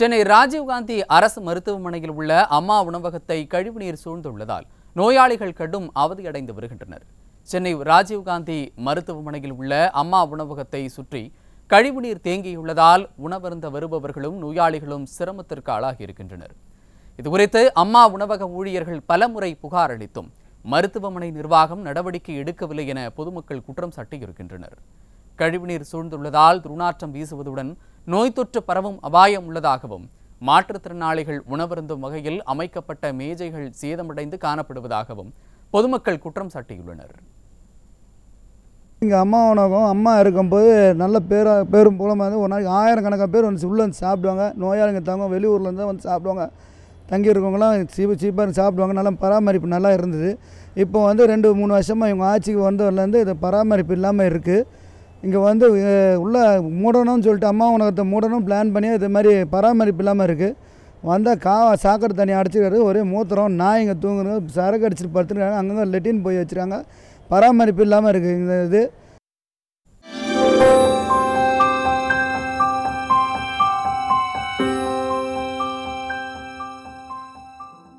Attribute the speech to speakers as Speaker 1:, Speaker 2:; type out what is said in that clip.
Speaker 1: சென்னை ராஜீவ்காந்தி அரசு மருத்துவமனையில் உள்ள அம்மா உணவகத்தை கழிவுநீர் சூழ்ந்துள்ளதால் நோயாளிகள் கடும் அவதியடைந்து வருகின்றனர். சென்னை ராஜீவ்காந்தி மருத்துவமனையில் உள்ள அம்மா உணவகத்தை சுற்றி கழிவுநீர் தேங்கியுள்ளதால் உணவருந்த வருபவர்களும் நோயாளிகளும் சிரமத்திற்கு ஆளாகியிருக்கின்றனர். இதுகுறித்து அம்மா உணவக ஊழியர்கள் பலமுறை புகார் அளித்தும் மருத்துவமனை நிர்வாகம் நடவடிக்கை எடுக்கவில்லை என பொதுமக்கள் குற்றம் சாட்டியிருக்கின்றனர். கழிவுநீர் சூழ்ந்துள்ளதால் துர்நாற்றம் வீசுவதுடன் நோய் தொற்று பரவும் அபாயம் உள்ளதாகவும், மாற்றுத்திறனாளிகள் உணவருந்தும் வகையில் அமைக்கப்பட்ட மேஜைகள் சேதமடைந்து காணப்படுவதாகவும் பொதுமக்கள் குற்றம் சாட்டியுள்ளனர்.
Speaker 2: இங்கே அம்மா உணவகம் அம்மா இருக்கும்போது நல்ல பேரும் மூலமாக வந்து ஒரு நாளைக்கு ஆயிரக்கணக்கான பேர் வந்து உள்ளே வந்து சாப்பிடுவாங்க. நோயாளிங்க தங்க வெளியூர்லேருந்து வந்து சாப்பிடுவாங்க. தங்கி இருக்கவங்களாம் சீப்பாக சாப்பிடுவாங்க. நல்லா பராமரிப்பு நல்லா இருந்தது. இப்போ வந்து 2-3 வருஷமாக இவங்க ஆட்சிக்கு வந்ததுலேருந்து இது பராமரிப்பு இல்லாமல் இருக்குது. இங்கே வந்து உள்ள மூடணும்னு சொல்லிட்டு அம்மா உணவகத்தை மூடணும் பிளான் பண்ணி இது மாதிரி பராமரிப்பு இல்லாமல் இருக்குது. வந்தால் சாக்கடை தண்ணி அடிச்சுக்கிறது, ஒரே மூத்திரம், நாய்ங்க தூங்குறது, சரக்கு அடிச்சுட்டு படுத்துருக்காங்க. அங்கங்கே லெட்டின் போய் வச்சுருக்காங்க. பராமரிப்பு இல்லாமல் இருக்குது இந்த இது.